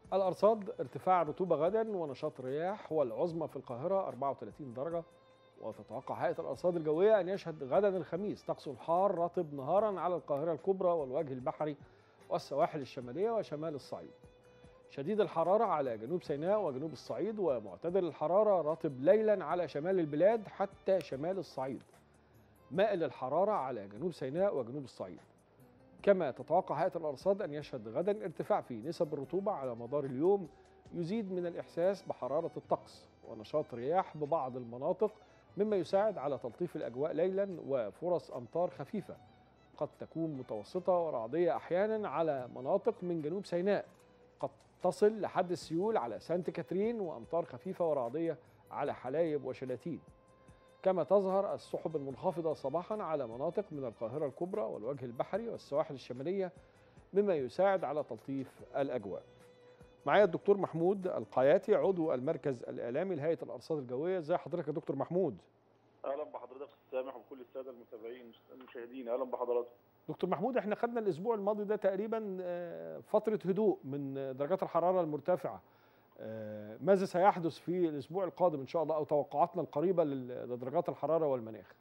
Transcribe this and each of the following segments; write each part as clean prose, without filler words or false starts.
الأرصاد: ارتفاع الرطوبة غدا ونشاط رياح، والعظمى في القاهرة 34 درجة. وتتوقع هيئة الأرصاد الجوية أن يشهد غدا الخميس طقس حار رطب نهارا على القاهرة الكبرى والوجه البحري والسواحل الشمالية وشمال الصعيد، شديد الحرارة على جنوب سيناء وجنوب الصعيد، ومعتدل الحرارة رطب ليلا على شمال البلاد حتى شمال الصعيد، مائل الحرارة على جنوب سيناء وجنوب الصعيد. كما تتوقع هيئة الأرصاد أن يشهد غدا ارتفاع في نسب الرطوبة على مدار اليوم يزيد من الإحساس بحرارة الطقس ونشاط رياح ببعض المناطق، مما يساعد على تلطيف الأجواء ليلا، وفرص أمطار خفيفة قد تكون متوسطة ورعدية أحيانا على مناطق من جنوب سيناء، قد تصل لحد السيول على سانت كاترين، وأمطار خفيفة ورعدية على حلايب وشلاتين. كما تظهر السحب المنخفضة صباحا على مناطق من القاهرة الكبرى والوجه البحري والسواحل الشمالية، مما يساعد على تلطيف الأجواء. معايا الدكتور محمود القياتي، عضو المركز الإعلامي لهيئة الأرصاد الجوية. ازي حضرتك يا دكتور محمود؟ اهلا بحضرتك سامح وكل الساده المتابعين المشاهدين، اهلا بحضراتكم. دكتور محمود، احنا خدنا الأسبوع الماضي ده تقريبا فترة هدوء من درجات الحرارة المرتفعة. ماذا سيحدث في الأسبوع القادم إن شاء الله، أو توقعاتنا القريبة لدرجات الحرارة والمناخ؟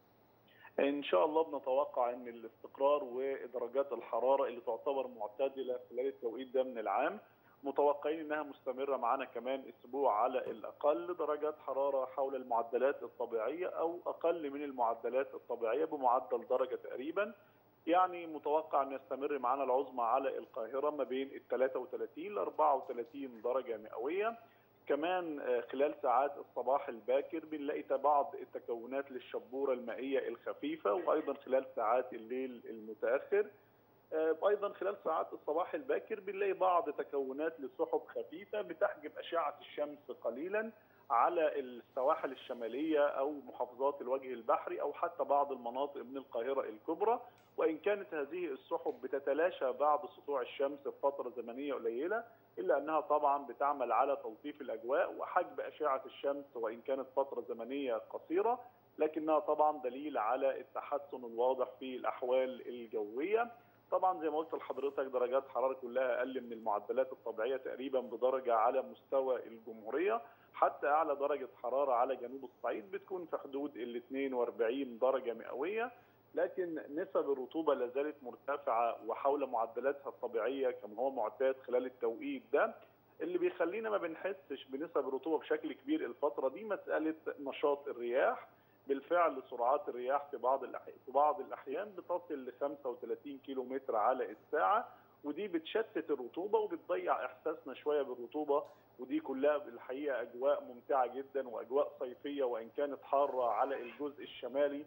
ان شاء الله بنتوقع ان الاستقرار ودرجات الحراره اللي تعتبر معتدله خلال التوقيت ده من العام، متوقعين انها مستمره معانا كمان اسبوع، على الاقل درجات حراره حول المعدلات الطبيعيه او اقل من المعدلات الطبيعيه بمعدل درجه تقريبا. يعني متوقع ان يستمر معانا العظمى على القاهره ما بين ال 33 ل 34 درجه مئويه. كمان خلال ساعات الصباح الباكر بنلاقي بعض التكونات للشبوره المائيه الخفيفه، وايضا خلال ساعات الليل المتاخر. ايضا خلال ساعات الصباح الباكر بنلاقي بعض تكونات لسحب خفيفه بتحجب اشعه الشمس قليلا على السواحل الشماليه او محافظات الوجه البحري او حتى بعض المناطق من القاهره الكبرى. وان كانت هذه السحب بتتلاشى بعد سطوع الشمس في فتره زمنيه قليله، الا انها طبعا بتعمل على تلطيف الاجواء وحجب اشعه الشمس، وان كانت فتره زمنيه قصيره لكنها طبعا دليل على التحسن الواضح في الاحوال الجويه. طبعا زي ما قلت لحضرتك درجات حراره كلها اقل من المعدلات الطبيعيه تقريبا بدرجه على مستوى الجمهوريه، حتى اعلى درجه حراره على جنوب الصعيد بتكون في حدود ال 42 درجه مئويه. لكن نسب الرطوبه لا زالت مرتفعه وحول معدلاتها الطبيعيه كما هو معتاد خلال التوقيت ده. اللي بيخلينا ما بنحسش بنسب الرطوبه بشكل كبير الفتره دي مساله نشاط الرياح. بالفعل سرعات الرياح في بعض الاحيان بتصل ل 35 كيلو متر على الساعه، ودي بتشتت الرطوبه وبتضيع احساسنا شويه بالرطوبه. ودي كلها الحقيقه اجواء ممتعه جدا واجواء صيفيه، وان كانت حاره على الجزء الشمالي،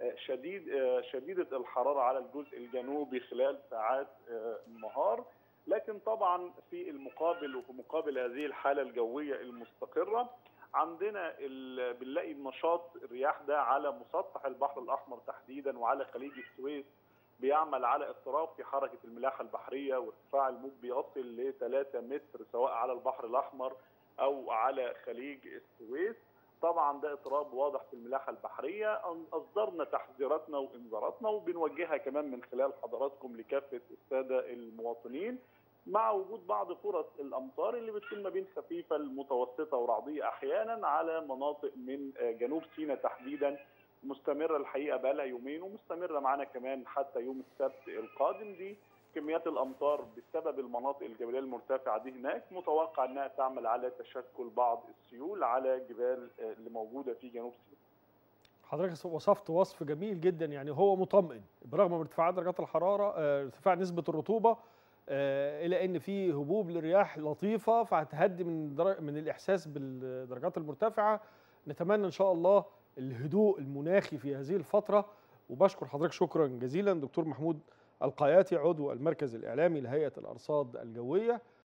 شديده الحراره على الجزء الجنوبي خلال ساعات النهار. لكن طبعا في المقابل وفي مقابل هذه الحاله الجويه المستقره، عندنا بنلاقي نشاط الرياح ده على مسطح البحر الاحمر تحديدا وعلى خليج السويس بيعمل على اضطراب في حركه الملاحه البحريه، وارتفاع الموج بيصل ل 3 متر سواء على البحر الاحمر او على خليج السويس. طبعا ده اضطراب واضح في الملاحه البحريه، اصدرنا تحذيراتنا وانذاراتنا وبنوجهها كمان من خلال حضراتكم لكافه الساده المواطنين، مع وجود بعض فرص الامطار اللي بتكون ما بين خفيفه لمتوسطه ورعديه احيانا على مناطق من جنوب سيناء تحديدا، مستمره الحقيقه بقى لها يومين ومستمره معانا كمان حتى يوم السبت القادم. دي كميات الامطار بسبب المناطق الجبليه المرتفعه دي هناك متوقع انها تعمل على تشكل بعض السيول على جبال اللي موجوده في جنوب سيناء. حضرتك وصفت وصف جميل جدا، يعني هو مطمئن برغم من ارتفاع درجات الحرارة، ارتفاع نسبة الرطوبة، إلى أن في هبوب لرياح لطيفة فهتهدي من الإحساس بالدرجات المرتفعة. نتمنى إن شاء الله الهدوء المناخي في هذه الفترة. وبشكر حضرتك شكرا جزيلا دكتور محمود القياتي، عضو المركز الإعلامي لهيئة الأرصاد الجوية.